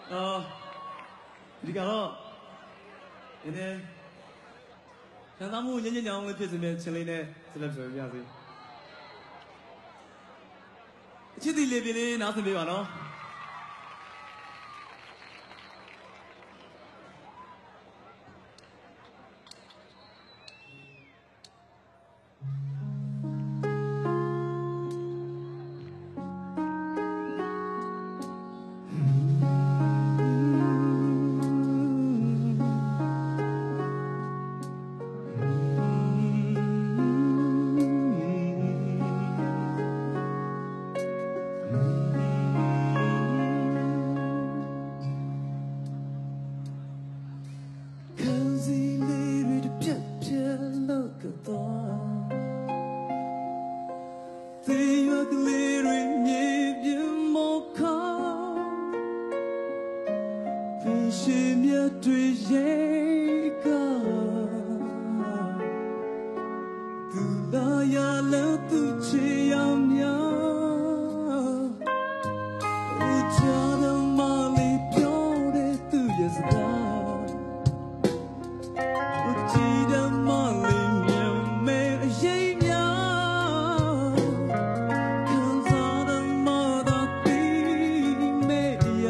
ဒီကတော့နည်းနည်းဆန္ဒမှုညဉ့်ညဉ့်ညောင်းလေးဖြစ်စမြဲချင်းလေးနဲ့ဆက်လက်ပြောပြပါစေအချစ်တီလေးပြင်းလေးနားဆင်ပေးပါနော်ရှင်မြတ်တွေရဲ့ကသူလာရလို့သူချေအောင်များဦးချတော်မလေးပြောတဲ့သူရဲ့စကားဦးကြည်တော်မလေးမြင်မဲ့အရေးများခံစားတော်မသာသိမဲ့ရာ